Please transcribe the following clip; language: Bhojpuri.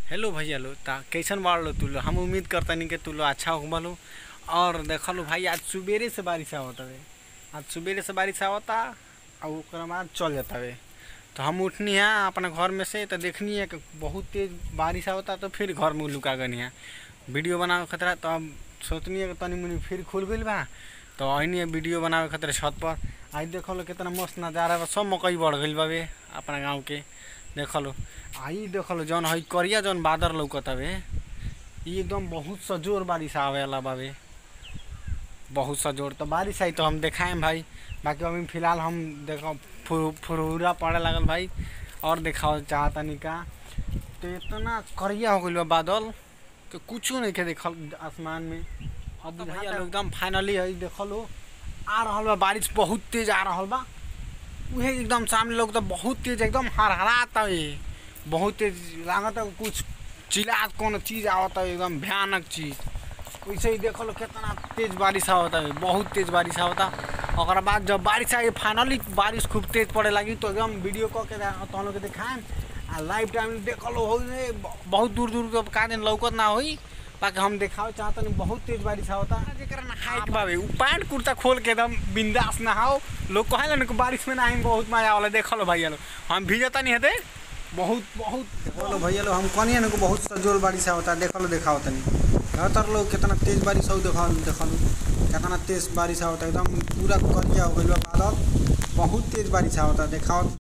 हेलो भैया लो ता कैसन बाड़ लो तू लो। हम उम्मीद करता नहीं कि तू लो अच्छा हो लो। और देख लो भाई, आज सुबेरे से बारिश आवता है। आज सुबेरे से बारिश आवता और ओकरा बाद चल जाता है। तो हम उठनी है अपना घर में से तो देखनी है कि बहुत तेज बारिश आवता, तो फिर घर में लुका गनी है वीडियो बनावे खतरा। तो अब सोचनी है कि तनी मुनी फिर खुल गई बा, तो अनी है वीडियो बनावे खतरा छत पर। आज देख लो कितना मस्त नज़ारा बा, सब मकई बढ़ गई बाबे अपना गाँव के। देख लो आई, देख लो जौन हई करिया जौन बादर लौकत हवे, ई एकदम बहुत सा जोर बारिश आवे वाला बाबे, बहुत सा जोर। तो बारिश आई तो हम दिखाएं भाई। बाकी अभी फिलहाल हम देखो फुरहुरा पड़े लगल भाई, और दिखाओ चाहता नहीं का। तो इतना करिया हो गई बा बादल कि कुछ नहीं के देखल आसमान में। अब भैया लोग एकदम फाइनली है, देख लो आ रहा बा बारिश, बहुत तेज आ रहा बा। उहे एकदम सामने लोग तो बहुत तेज एकदम हरहराता है, बहुत तेज लागत है कुछ चिल्ला कौन चीज़ आवता है, एकदम भयानक चीज़। वैसे ही देख लो कितना तेज बारिश आवता है, बहुत तेज बारिश आवता। और बाद जब बारिश आई फाइनली बारिश खूब तेज पड़े लगी, तो एकदम वीडियो कॉल के तो लोग दिखाएं आ लाइव टाइम देख लो हो बहुत दूर दूर तो का दिन लौकत ना होई। बाकी हम दिखाओ चाहता नहीं बहुत तेज बारिश आवता। नहाए बाबे पैंट कुर्ता खोल के एकदम बिंदास नहाओ। लोग कहे ना बारिश में नहाएंगे बहुत मजा वाला। देख लो भैया लो हम भीजता नहीं है बहुत बहुत। बोलो भैया लो हम कहनी ना बहुत सजोर बारिश होता है। देख लो दिखाओ तनी ज़्यादातर लोग कितना तेज बारिश हो, देखो लो कितना तेज बारिश होता है, एकदम पूरा करिया हो गई बादल, बहुत तेज बारिश होता है। दिखाओ।